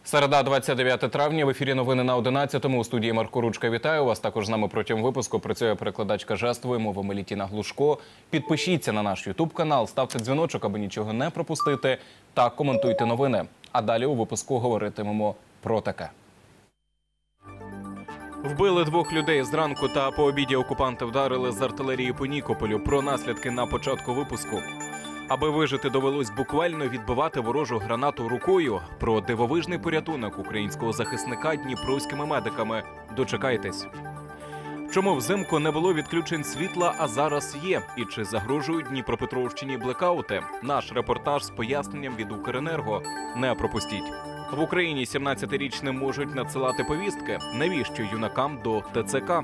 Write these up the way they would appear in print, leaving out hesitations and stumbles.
Середа, 29 травня. В ефірі новини на 11-му. У студії Марко Ручка. Вітаю вас. Також з нами протягом випуску працює перекладачка жестової мови Мелітіна Глушко. Підпишіться на наш ютуб-канал, ставте дзвіночок, аби нічого не пропустити, та коментуйте новини. А далі у випуску говоритимемо про таке. Вбили 2 людей зранку та по обіді окупанти вдарили з артилерії по Нікополю. Про наслідки на початку випуску. Аби вижити, довелось буквально відбивати ворожу гранату рукою. Про дивовижний порятунок українського захисника дніпровськими медиками. Дочекайтесь. Чому взимку не було відключень світла, а зараз є? І чи загрожують Дніпропетровщині блекаути? Наш репортаж з поясненням від Укренерго. Не пропустіть. В Україні 17-річним можуть надсилати повістки. Навіщо юнакам до ТЦК?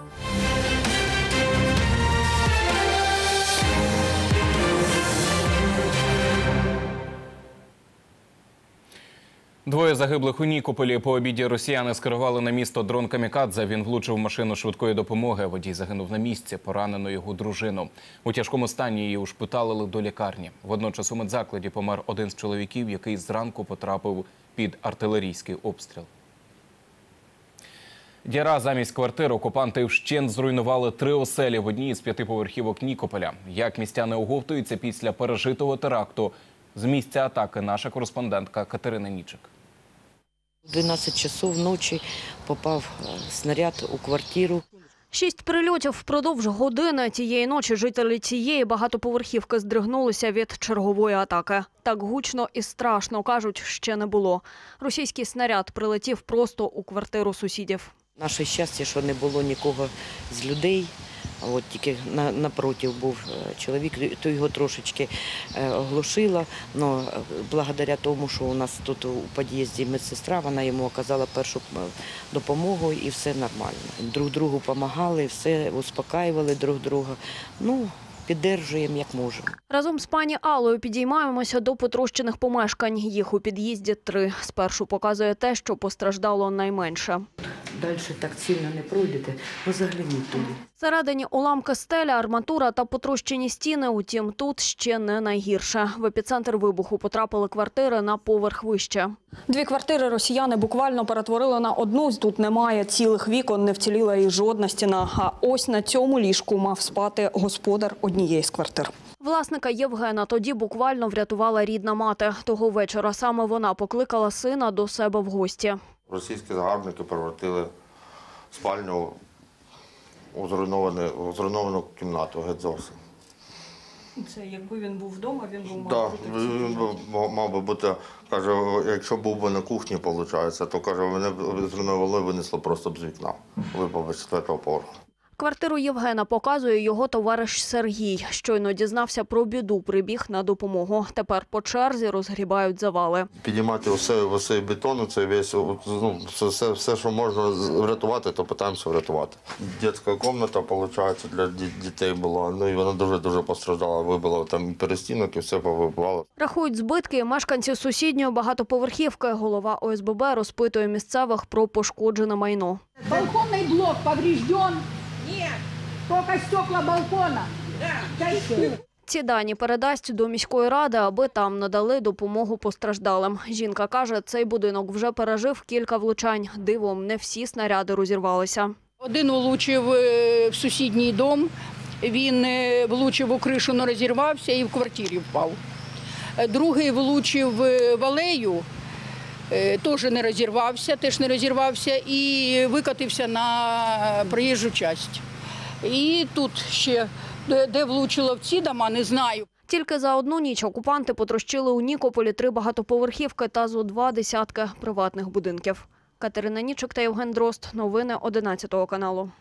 Двоє загиблих у Нікополі. По обіді росіяни скерували на місто дрон «Камікадзе». Він влучив в машину швидкої допомоги. Водій загинув на місці, поранено його дружину. У тяжкому стані її ушпиталили до лікарні. Водночас у медзакладі помер один з чоловіків, який зранку потрапив під артилерійський обстріл. Діра замість квартир. Окупанти вщент зруйнували 3 оселі в одній із 5 поверхівок Нікополя. Як містяни оговтуються після пережитого теракту? З місця атаки наша кореспондентка Катерина Нічик. 12 часов ночі попав снаряд у квартиру. 6 прильотів впродовж години тієї ночі жителі цієї багатоповерхівки здригнулися від чергової атаки. Так гучно і страшно, кажуть, ще не було. Російський снаряд прилетів просто у квартиру сусідів. Наше щастя, що не було нікого з людей. От тільки напротив був чоловік, то його трошечки оглушило, але благодаря тому, що у нас тут у під'їзді медсестра, вона йому оказала першу допомогу і все нормально. Друг другу допомагали, все успокаювали друг друга. Підтримуємо, як можемо. Разом з пані Аллою підіймаємося до потрощених помешкань. Їх у під'їзді 3. Спершу показує те, що постраждало найменше. Далі так сильно не пройдете, загляніть туди. Всередині уламки стеля, арматура та потрощені стіни, утім тут ще не найгірше. В епіцентр вибуху потрапили квартири на поверх вище. 2 квартири росіяни буквально перетворили на одну. Тут немає цілих вікон, не вціліла і жодна стіна. А ось на цьому ліжку мав спати господар однієї з квартир. Власника Євгена тоді буквально врятувала рідна мати. Того вечора саме вона покликала сина до себе в гості. Російські загарбники перевертили спальню у зруйновану кімнату, геть зовсім. Це якби він був вдома, він був Так, він мав би бути, каже, якщо був би на кухні, виходить, то, каже, мене зруйнували, винесло просто б з вікна, випав з 4-го поверху. Квартиру Євгена показує його товариш Сергій. Щойно дізнався про біду, прибіг на допомогу. Тепер по черзі розгрібають завали. Підіймати усе бетону, це весь, все, що можна врятувати, то намагаємося врятувати. Дитяча кімната, виходить, для дітей була, і вона дуже постраждала, вибила там перестінок і все повибивало. Рахують збитки мешканці сусідньої багатоповерхівки. Голова ОСББ розпитує місцевих про пошкоджене майно. Балконний блок поврежден. Нет, только стекла балкона. Да. Ці дані передасть до міської ради, аби там надали допомогу постраждалим. Жінка каже, цей будинок вже пережив кілька влучань. Дивом, не всі снаряди розірвалися. Один влучив в сусідній дом, він влучив у кришу, не розірвався і в квартирі впав. Другий влучив в алею, теж не розірвався і викотився на проїжджу частину. І тут ще, де влучило в ці дома, не знаю. Тільки за одну ніч окупанти потрощили у Нікополі 3 багатоповерхівки та зо 2 десятки приватних будинків. Катерина Нічик та Євген Дрозд. Новини 11 каналу.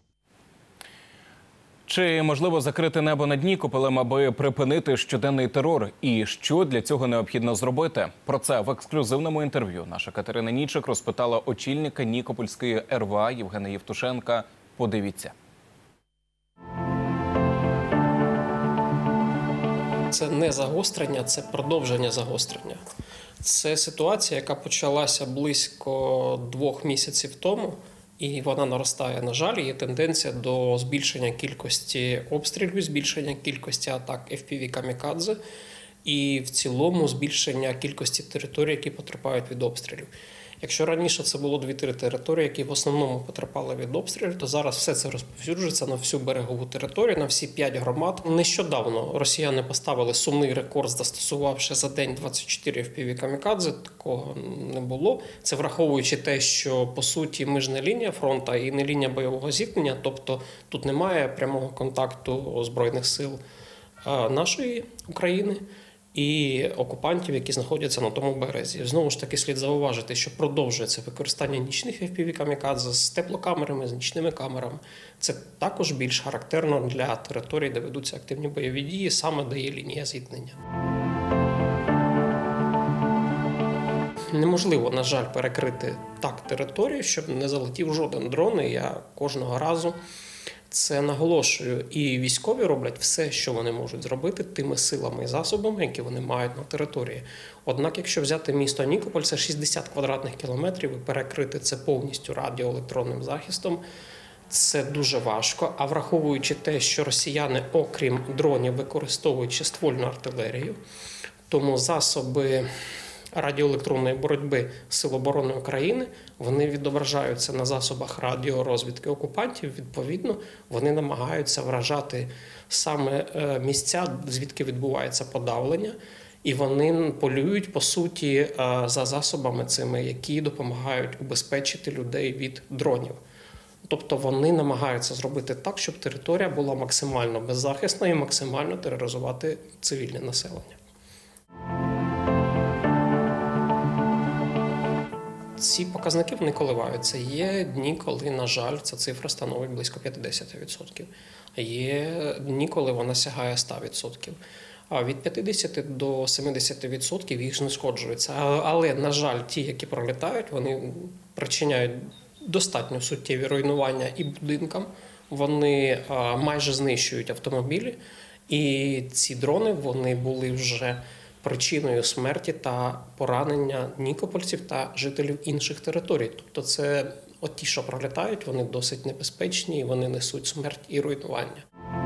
Чи можливо закрити небо над Нікополем, аби припинити щоденний терор? І що для цього необхідно зробити? Про це в ексклюзивному інтерв'ю наша Катерина Нічик розпитала очільника Нікопольської РВА Євгена Євтушенка. Подивіться. Це не загострення, це продовження загострення. Це ситуація, яка почалася близько 2 місяців тому, і вона наростає. На жаль, є тенденція до збільшення кількості обстрілів, збільшення кількості атак FPV «Камікадзе». і в цілому збільшення кількості територій, які потерпають від обстрілів. Якщо раніше це було 2-3 території, які в основному потерпали від обстрілів, то зараз все це розповсюджується на всю берегову територію, на всі 5 громад. Нещодавно росіяни поставили сумний рекорд, застосувавши за день 24 FPV камікадзе. Такого не було. Це враховуючи те, що, по суті, ми ж не лінія фронту і не лінія бойового зіткнення, тобто тут немає прямого контакту Збройних сил нашої України і окупантів, які знаходяться на тому березі. Знову ж таки, слід зауважити, що продовжується використання нічних FPV-камікадзе з теплокамерами, з нічними камерами. Це також більш характерно для територій, де ведуться активні бойові дії, саме де є лінія зіткнення. Неможливо, на жаль, перекрити так територію, щоб не залетів жоден дрон, і я кожного разу це наголошую. І військові роблять все, що вони можуть зробити тими силами і засобами, які вони мають на території. Однак, якщо взяти місто Нікополь, це 60 квадратних кілометрів, і перекрити це повністю радіоелектронним захистом, це дуже важко. А враховуючи те, що росіяни, окрім дронів, використовують ще ствольну артилерію, тому засоби радіоелектронної боротьби Сил оборони України, вони відображаються на засобах радіорозвідки окупантів, відповідно, вони намагаються вражати саме місця, звідки відбувається подавлення, і вони полюють, по суті, за засобами цими, які допомагають убезпечити людей від дронів. Тобто вони намагаються зробити так, щоб територія була максимально беззахисна і максимально тероризувати цивільне населення. Ці показники вони коливаються. Є дні, коли, на жаль, ця цифра становить близько 50%. Є дні, коли вона сягає 100%. А від 50 до 70% їх знешкоджується. Але, на жаль, ті, які пролітають, вони причиняють достатньо суттєві руйнування і будинкам. Вони майже знищують автомобілі. І ці дрони, вони були вже причиною смерті та поранення нікопольців та жителів інших територій. Тобто це ті, що пролітають, вони досить небезпечні, і вони несуть смерть і руйнування.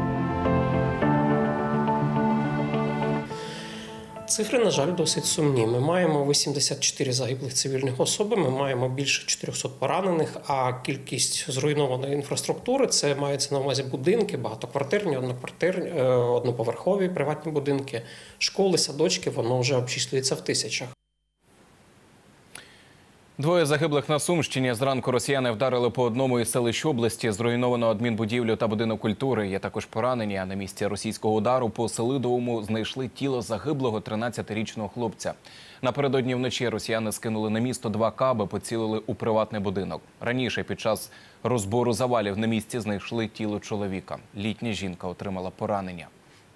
Цифри, на жаль, досить сумні. Ми маємо 84 загиблих цивільних особи, ми маємо більше 400 поранених, а кількість зруйнованої інфраструктури, це мається на увазі будинки, багатоквартирні, одноповерхові приватні будинки, школи, садочки, воно вже обчислюється в тисячах. 2 загиблих на Сумщині. Зранку росіяни вдарили по одному із селищ області. Зруйновано адмінбудівлю та будинок культури. Є також поранені. А на місці російського удару по Селидовому знайшли тіло загиблого 13-річного хлопця. Напередодні вночі росіяни скинули на місто 2 каби, поцілили у приватний будинок. Раніше під час розбору завалів на місці знайшли тіло чоловіка. Літня жінка отримала поранення.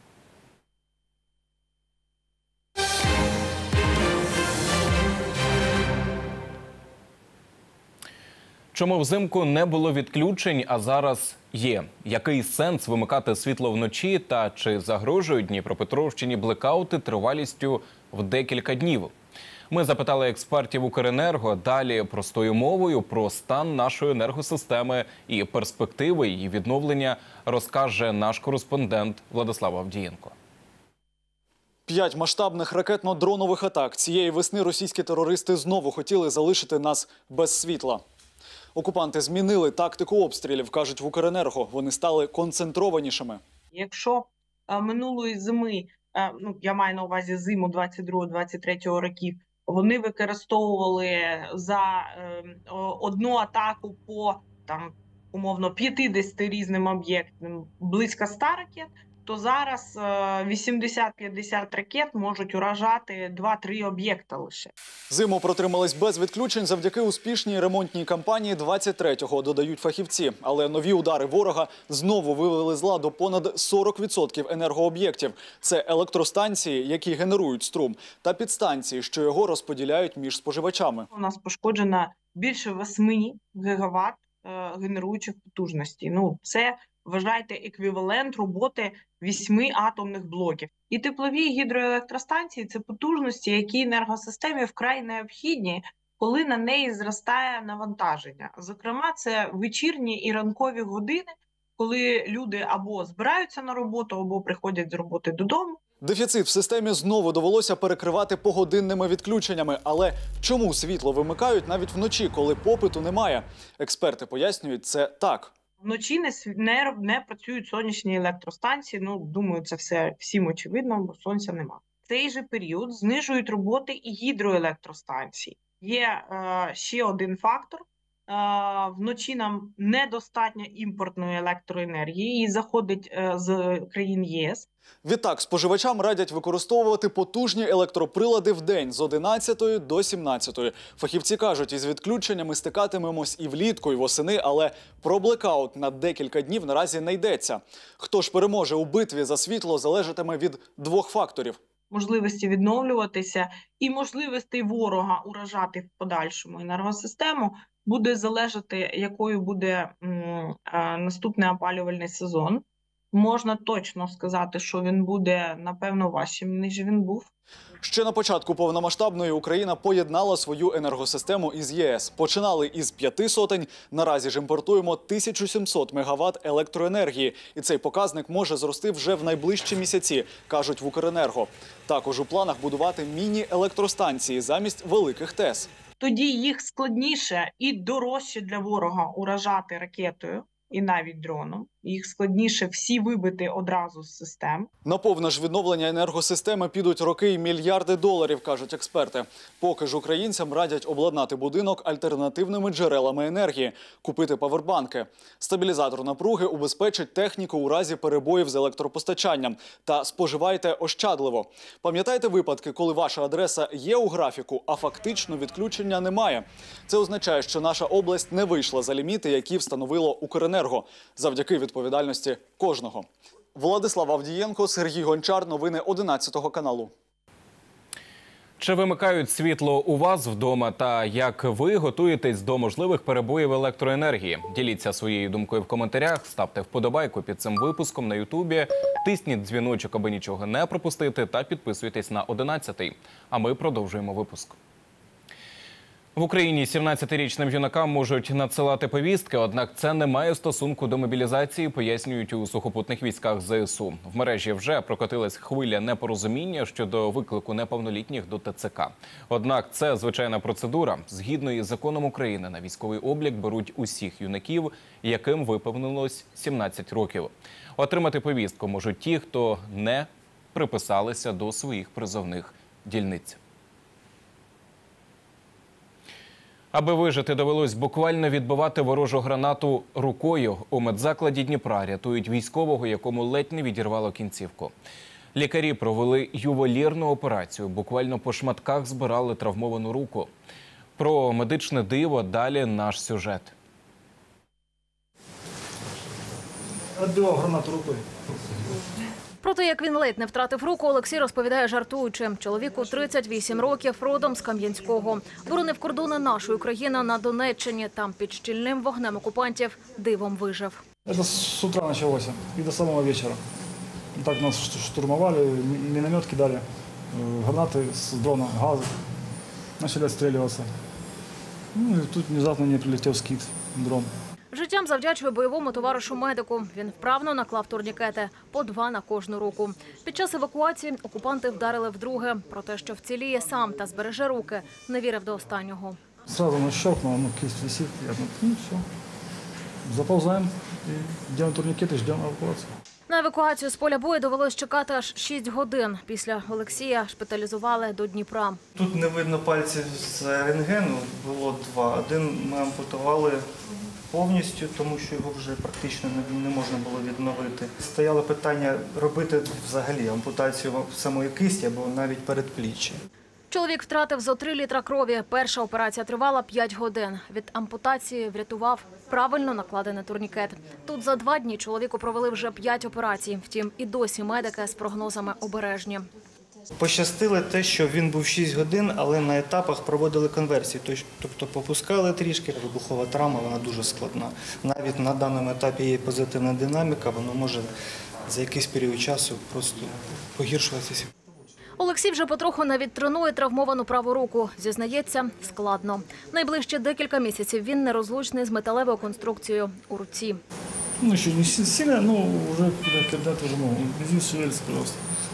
Чому взимку не було відключень, а зараз є? Який сенс вимикати світло вночі та чи загрожують Дніпропетровщині блекаути тривалістю в декілька днів? Ми запитали експертів Укренерго. Далі простою мовою про стан нашої енергосистеми і перспективи її відновлення розкаже наш кореспондент Владислав Авдієнко. 5 масштабних ракетно-дронових атак. Цієї весни російські терористи знову хотіли залишити нас без світла. Окупанти змінили тактику обстрілів, кажуть в Укренерго. Вони стали концентрованішими. Якщо минулої зими, я маю на увазі зиму 22-23 років, вони використовували за одну атаку по умовно 50 різним об'єктам близько 100 ракет, то зараз 80-50 ракет можуть уражати 2-3 об'єкта лише. Зиму протримались без відключень завдяки успішній ремонтній кампанії 23-го, додають фахівці. Але нові удари ворога знову вивели з ладу понад 40% енергооб'єктів. Це електростанції, які генерують струм, та підстанції, що його розподіляють між споживачами. У нас пошкоджено більше 8 гігаватт генеруючих потужностей. Це, вважайте, еквівалент роботи 8 атомних блоків. І теплові гідроелектростанції – це потужності, які енергосистемі вкрай необхідні, коли на неї зростає навантаження. Зокрема, це вечірні і ранкові години, коли люди або збираються на роботу, або приходять з роботи додому. Дефіцит в системі знову довелося перекривати погодинними відключеннями. Але чому світло вимикають навіть вночі, коли попиту немає? Експерти пояснюють це так. Вночі не працюють сонячні електростанції. Ну, думаю, це все всім очевидно, бо сонця нема. В цей же період знижують роботи і гідроелектростанції. Є ще один фактор. Вночі нам недостатньо імпортної електроенергії, її заходить з країн ЄС. Відтак, споживачам радять використовувати потужні електроприлади в день з 11 до 17. Фахівці кажуть, із відключеннями стикатимемось і влітку, і восени, але про блекаут на декілька днів наразі не йдеться. Хто ж переможе у битві за світло, залежатиме від двох факторів. Можливості відновлюватися і можливостей ворога уражати в подальшому енергосистему буде залежати, якою буде наступний опалювальний сезон. Можна точно сказати, що він буде, напевно, важчим, ніж він був. Ще на початку повномасштабної Україна поєднала свою енергосистему із ЄС. Починали із 5 сотень, наразі ж імпортуємо 1700 МВт електроенергії. І цей показник може зрости вже в найближчі місяці, кажуть в Укренерго. Також у планах будувати міні-електростанції замість великих ТЕС. Тоді їх складніше і дорожче для ворога уражати ракетою і навіть дроном. Їх складніше всі вибити одразу з систем. На повне ж відновлення енергосистеми підуть роки і мільярди доларів, кажуть експерти. Поки ж українцям радять обладнати будинок альтернативними джерелами енергії, купити павербанки. Стабілізатор напруги убезпечить техніку у разі перебоїв з електропостачанням. Та споживайте ощадливо. Пам'ятайте випадки, коли ваша адреса є у графіку, а фактично відключення немає. Це означає, що наша область не вийшла за ліміти, які встановило Укренерго. Завдяки відповідальності кожного. Владислав Авдієнко, Сергій Гончар. Новини 11 каналу. Чи вимикають світло у вас вдома та як ви готуєтесь до можливих перебоїв електроенергії? Діліться своєю думкою в коментарях, ставте вподобайку під цим випуском на Ютубі, тисніть дзвіночок, аби нічого не пропустити, та підписуйтесь на 11-й. А ми продовжуємо випуск. В Україні 17-річним юнакам можуть надсилати повістки, однак це не має стосунку до мобілізації, пояснюють у сухопутних військах ЗСУ. В мережі вже прокотилась хвиля непорозуміння щодо виклику неповнолітніх до ТЦК. Однак це звичайна процедура. Згідно із законом України на військовий облік беруть усіх юнаків, яким виповнилось 17 років. Отримати повістку можуть ті, хто не приписалися до своїх призовних дільниць. Аби вижити, довелось буквально відбивати ворожу гранату рукою. У медзакладі Дніпра рятують військового, якому ледь не відірвало кінцівку. Лікарі провели ювелірну операцію, буквально по шматках збирали травмовану руку. Про медичне диво далі наш сюжет. Відбивав гранату рукою. Про те, як він ледь не втратив руку, Олексій розповідає жартуючи. Чоловіку 38 років, родом з Кам'янського. Боронив кордони нашої країни на Донеччині. Там під щільним вогнем окупантів дивом вижив. Це з утра почалося і до самого вечора. Так нас штурмували, міномет кидали, гранати з дрона, гази. Почали відстрілюватися. Ну і тут внезапно мені прилетів скид, дрон. Життям завдячує бойовому товаришу-медику. Він вправно наклав турнікети – по 2 на кожну руку. Під час евакуації окупанти вдарили вдруге. Про те, що вціліє сам та збереже руки, не вірив до останнього. Сразу щелкнуло, кисть висить, я думаю, ну все. Заповзаємо, робимо турнікети, чекаємо евакуацію. На евакуацію з поля бою довелось чекати аж 6 годин. Після Олексія шпиталізували до Дніпра. Тут не видно пальців з рентгену, було 2. Один ми ампутували повністю, тому що його вже практично не можна було відновити. Стояло питання робити взагалі ампутацію самої кисті або навіть передпліччя. Чоловік втратив зо 3 літра крові. Перша операція тривала 5 годин. Від ампутації врятував правильно накладений турнікет. Тут за 2 дні чоловіку провели вже 5 операцій. Втім, і досі медики з прогнозами обережні. Пощастило те, що він був 6 годин, але на етапах проводили конверсію. Тобто попускали трішки. Вибухова травма, вона дуже складна. Навіть на даному етапі є позитивна динаміка, воно може за якийсь період часу просто погіршуватися. Олексій вже потроху навіть тренує травмовану праву руку. Зізнається, складно. Найближчі декілька місяців він нерозлучний з металевою конструкцією у руці. Ну, ще не сильно, ну, вже когда-то вже, резин шевелится просто.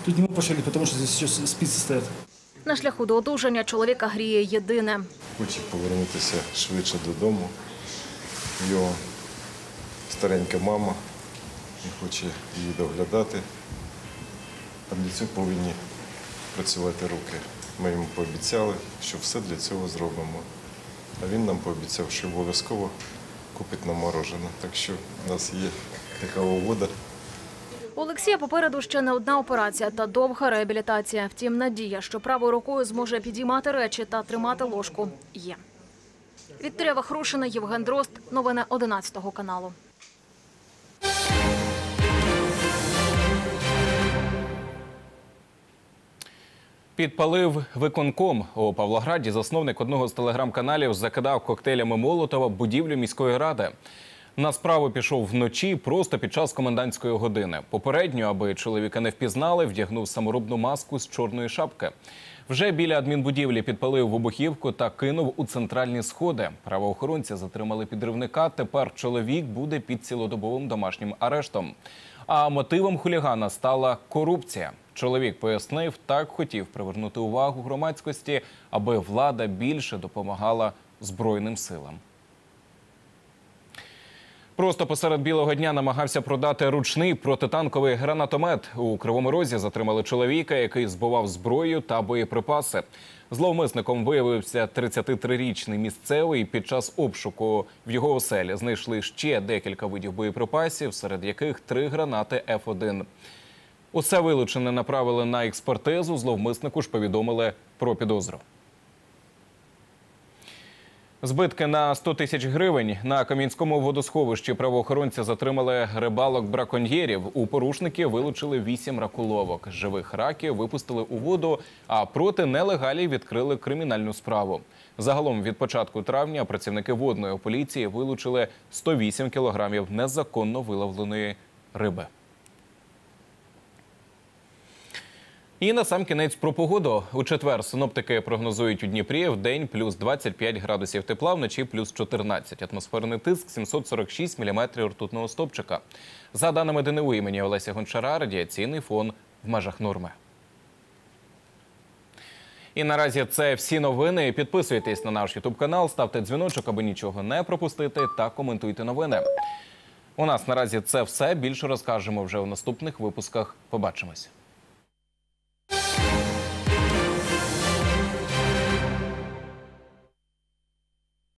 Тут не мы пошли, потому что здесь еще спицы стоят. На шляху до одужання чоловіка гріє єдине. Хоче повернутися швидше додому. Його старенька мама і хоче її доглядати. А для цього повинні працювати руки. Ми йому пообіцяли, що все для цього зробимо. А він нам пообіцяв, що обов'язково купить нам морожене. Так що в нас є така угода. У Олексія попереду ще не одна операція та довга реабілітація. Втім, надія, що правою рукою зможе підіймати речі та тримати ложку, є. Вікторія Вахрушина, Євген Дрозд. Новини 11 каналу. Підпалив виконком. У Павлограді засновник одного з телеграм-каналів закидав коктейлями Молотова будівлю міської ради. На справу пішов вночі, просто під час комендантської години. Попередньо, аби чоловіка не впізнали, вдягнув саморобну маску з чорної шапки. Вже біля адмінбудівлі підпалив вибухівку та кинув у центральні сходи. Правоохоронці затримали підривника. Тепер чоловік буде під цілодобовим домашнім арештом. А мотивом хулігана стала корупція. Чоловік пояснив, так хотів привернути увагу громадськості, аби влада більше допомагала Збройним силам. Просто посеред білого дня намагався продати ручний протитанковий гранатомет. У Кривому Розі затримали чоловіка, який збував зброю та боєприпаси. Зловмисником виявився 33-річний місцевий. Під час обшуку в його оселі знайшли ще декілька видів боєприпасів, серед яких 3 гранати F1. Усе вилучене направили на експертизу. Зловмиснику ж повідомили про підозру. Збитки на 100 тисяч гривень. На Кам'янському водосховищі правоохоронці затримали рибалок-браконьєрів. У порушників вилучили 8 раколовок. Живих раків випустили у воду, а проти нелегалів відкрили кримінальну справу. Загалом від початку травня працівники водної поліції вилучили 108 кілограмів незаконно виловленої риби. І насамкінець про погоду. У четвер синоптики прогнозують у Дніпрі в день плюс 25 градусів тепла, вночі плюс 14. Атмосферний тиск 746 міліметрів ртутного стовпчика. За даними ДНУ імені Олеся Гончара, радіаційний фон в межах норми. І наразі це всі новини. Підписуйтесь на наш ютуб-канал, ставте дзвіночок, аби нічого не пропустити, та коментуйте новини. У нас наразі це все. Більше розкажемо вже у наступних випусках. Побачимось.